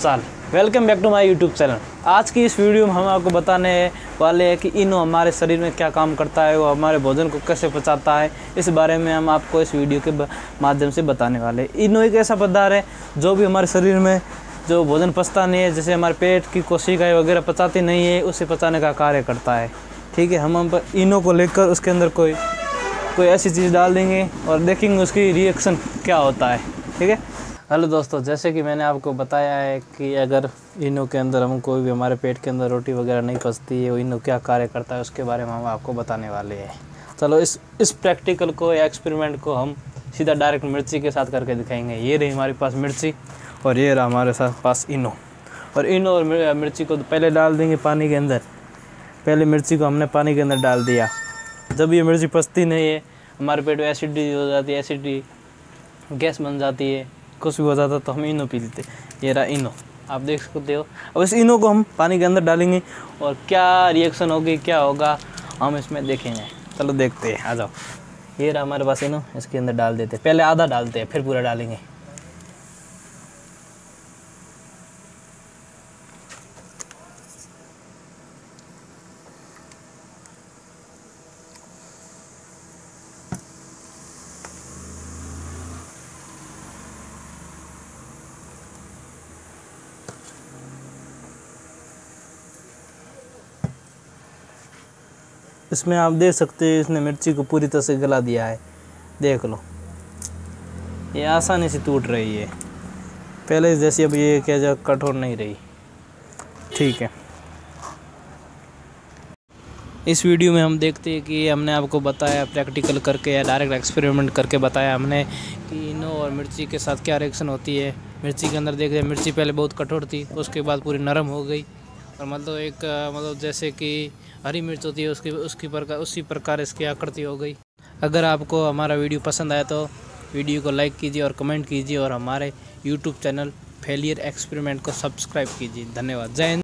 चाल। Welcome back to my YouTube channel. आज की इस वीडियो में हम आपको बताने वाले हैं कि इनो हमारे शरीर में क्या काम करता है, वो हमारे भोजन को कैसे पचाता है, इस बारे में हम आपको इस वीडियो के माध्यम से बताने वाले हैं। इनो एक ऐसा पदार्थ है जो भी हमारे शरीर में जो भोजन पचता नहीं है, जैसे हमारे पेट की कोशिकाएं वगैरह पचाती नहीं है, उसे पचाने का कार्य करता है। ठीक है, हम इनो को लेकर उसके अंदर कोई ऐसी चीज़ डाल देंगे और देखेंगे उसकी रिएक्शन क्या होता है। ठीक है। हेलो दोस्तों, जैसे कि मैंने आपको बताया है कि अगर इनो के अंदर हम कोई भी हमारे पेट के अंदर रोटी वगैरह नहीं पचती है, वो इनो क्या कार्य करता है उसके बारे में हम आपको बताने वाले हैं। चलो इस प्रैक्टिकल को या एक्सपेरिमेंट को हम सीधा डायरेक्ट मिर्ची के साथ करके दिखाएंगे। ये रही हमारे पास मिर्ची और ये रहा हमारे पास इनो। और इनो और मिर्ची को पहले डाल देंगे पानी के अंदर। पहले मिर्ची को हमने पानी के अंदर डाल दिया। जब ये मिर्ची पचती नहीं है, हमारे पेट में एसिडिटी हो जाती है, एसिडिटी गैस बन जाती है, कुछ भी हो जाता है, तो हम इनो पी लेते। ये रहा इनो, आप देख सकते हो। अब इस इनो को हम पानी के अंदर डालेंगे और क्या रिएक्शन होगी, क्या होगा, हम इसमें देखेंगे। चलो देखते हैं, आ जाओ। ये रहा हमारे पास इनो, इसके अंदर डाल देते। पहले आधा डालते हैं, फिर पूरा डालेंगे। इसमें आप देख सकते हैं, इसने मिर्ची को पूरी तरह से गला दिया है। देख लो, ये आसानी से टूट रही है, पहले जैसी अब ये क्या जो कठोर नहीं रही। ठीक है, इस वीडियो में हम देखते हैं कि हमने आपको बताया प्रैक्टिकल करके या डायरेक्ट एक्सपेरिमेंट करके बताया हमने कि इनो और मिर्ची के साथ क्या रिएक्शन होती है। मिर्ची के अंदर देख रहे हैं, मिर्ची पहले बहुत कठोर थी, उसके बाद पूरी नरम हो गई और मतलब जैसे कि हरी मिर्च होती है उसी प्रकार इसकी आकृति हो गई। अगर आपको हमारा वीडियो पसंद आया तो वीडियो को लाइक कीजिए और कमेंट कीजिए और हमारे यूट्यूब चैनल फेलियर एक्सपेरिमेंट को सब्सक्राइब कीजिए। धन्यवाद। जय हिंद।